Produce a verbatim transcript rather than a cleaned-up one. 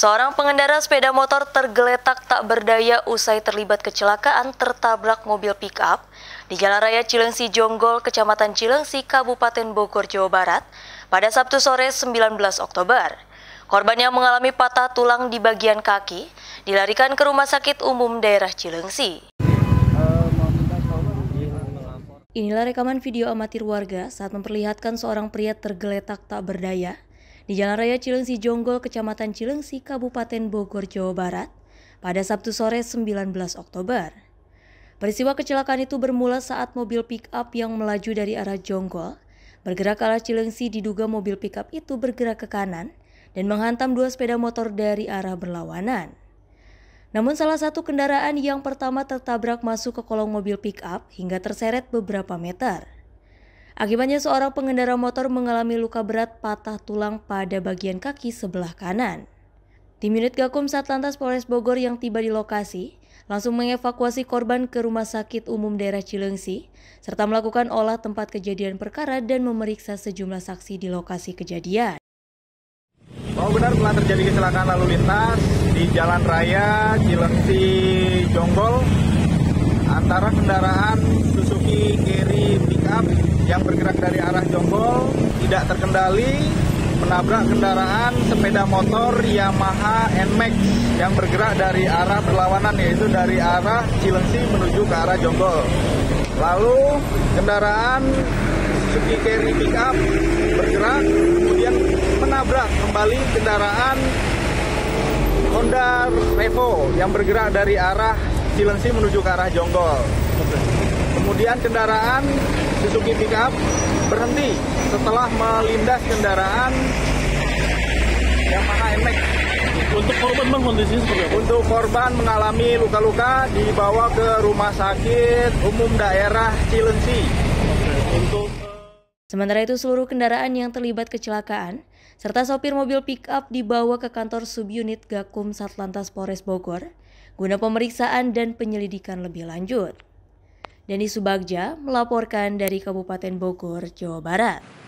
Seorang pengendara sepeda motor tergeletak tak berdaya usai terlibat kecelakaan tertabrak mobil pick-up di Jalan Raya Cilengsi Jonggol, Kecamatan Cilengsi, Kabupaten Bogor, Jawa Barat pada Sabtu sore sembilan belas Oktober. Korban yang mengalami patah tulang di bagian kaki dilarikan ke Rumah Sakit Umum Daerah Cilengsi. Inilah rekaman video amatir warga saat memperlihatkan seorang pria tergeletak tak berdaya di Jalan Raya Cilengsi Jonggol, Kecamatan Cilengsi, Kabupaten Bogor, Jawa Barat pada Sabtu sore sembilan belas Oktober. Peristiwa kecelakaan itu bermula saat mobil pick-up yang melaju dari arah Jonggol bergerak ke arah Cilengsi. Diduga mobil pick-up itu bergerak ke kanan dan menghantam dua sepeda motor dari arah berlawanan. Namun salah satu kendaraan yang pertama tertabrak masuk ke kolong mobil pick-up hingga terseret beberapa meter. Akibatnya seorang pengendara motor mengalami luka berat patah tulang pada bagian kaki sebelah kanan. Tim unit Gakum Satlantas Polres Bogor yang tiba di lokasi langsung mengevakuasi korban ke Rumah Sakit Umum Daerah Cilengsi serta melakukan olah tempat kejadian perkara dan memeriksa sejumlah saksi di lokasi kejadian. Bahwa benar telah terjadi kecelakaan lalu lintas di Jalan Raya Cilengsi Jonggol antara kendaraan Suzuki Carry Pickup yang bergerak dari arah Jonggol tidak terkendali menabrak kendaraan sepeda motor Yamaha N Max yang bergerak dari arah berlawanan, yaitu dari arah Cilengsi menuju ke arah Jonggol. Lalu kendaraan Suzuki Carry Pickup bergerak kemudian menabrak kembali kendaraan Honda Revo yang bergerak dari arah Cilengsi menuju ke arah Jonggol. Kemudian kendaraan Suzuki Pickup berhenti setelah melindas kendaraan Yamaha N Max. Untuk korban bang, kondisinya seperti apa? Untuk korban mengalami luka-luka dibawa ke Rumah Sakit Umum Daerah Cilengsi. Untuk Sementara itu seluruh kendaraan yang terlibat kecelakaan serta sopir mobil pick-up dibawa ke kantor subunit Gakum Satlantas Polres Bogor guna pemeriksaan dan penyelidikan lebih lanjut. Deni Subagja melaporkan dari Kabupaten Bogor, Jawa Barat.